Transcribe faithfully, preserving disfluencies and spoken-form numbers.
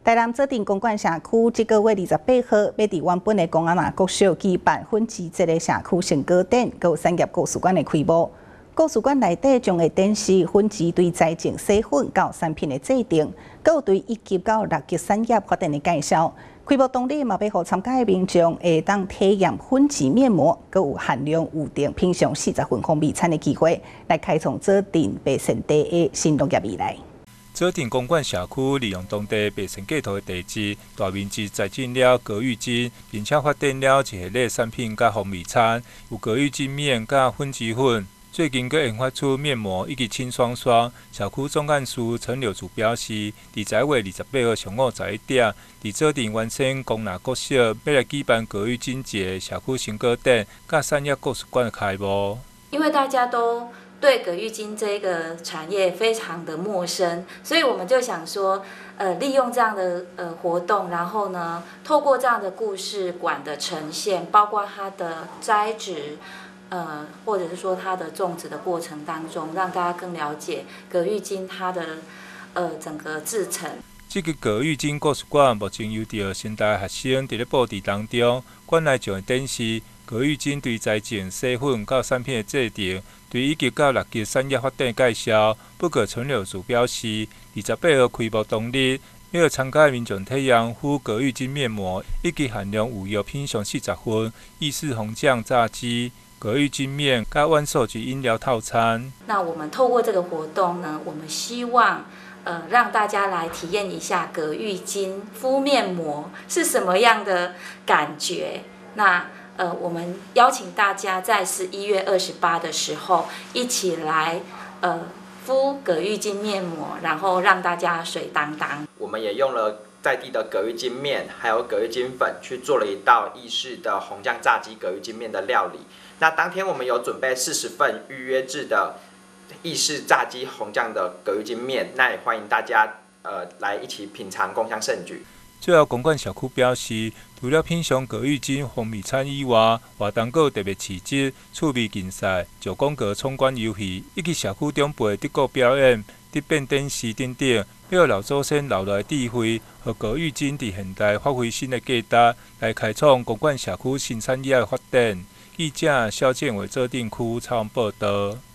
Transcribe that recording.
台南指定公馆社区这个月二十八号，要伫原本的公安那国小举办粉旗节的社区成果展，有产业故事馆的开幕。故事馆内底将会展示粉旗对栽种细粉到产品的制定，佮有对一级到六级产业发展的介绍。开幕当日嘛，要互参加的民众会当体验粉旗面膜，佮有含量有定品尝四十份风味餐的机会，来开创指定百姓地的新农业未来。 指定公馆社区利用当地百姓寄托的地质，大面积栽种了果芋精，并且发展了一系列产品甲风味餐，有果芋精面甲粉旗粉。最近佮研发出面膜以及清爽霜。社区总干事陈柳柱表示，伫十一月二十八号上午十一点，伫指定完成公纳国小要来举办果芋精节社区成果展，甲产业故事馆开幕。 因为大家都对葛玉金这个产业非常的陌生，所以我们就想说，呃，利用这样的呃活动，然后呢，透过这样的故事馆的呈现，包括它的栽植，呃，或者是说它的种植的过程当中，让大家更了解葛玉金它的呃整个制成。 这个葛玉金故事馆目前由着新大学生伫咧布置当中，馆内就会展示葛玉金对栽种细粉到产品的制定，对一级到六级产业发展的介绍。不过陈柳柱表示，二十八号开幕当日，要参加的民众体验敷葛玉金面膜，以及含量有药品上四十份意式红酱炸鸡。葛玉金面加万寿菊饮料套餐。 那我们透过这个活动呢，我们希望呃让大家来体验一下葛玉金敷面膜是什么样的感觉。那呃，我们邀请大家在十一月二十八的时候一起来呃敷葛玉金面膜，然后让大家水当当。 我们也用了在地的葛玉金面，还有葛玉金粉，去做了一道意式的红酱炸鸡葛玉金面的料理。那当天我们有准备四十份预约制的意式炸鸡红酱的葛玉金面，那也欢迎大家呃来一起品尝，共襄盛举。 最后，公馆社区表示，除了品尝葛玉金风味餐以外，活动还有特别市集、趣味竞赛、九宫格闯关游戏，以及社区中部的德国表演、特变电视等等，要老祖先留下的智慧，和葛玉金伫现代发挥新的价值，来开创公馆社区新产业的发展。记者肖建伟指定区采访报道。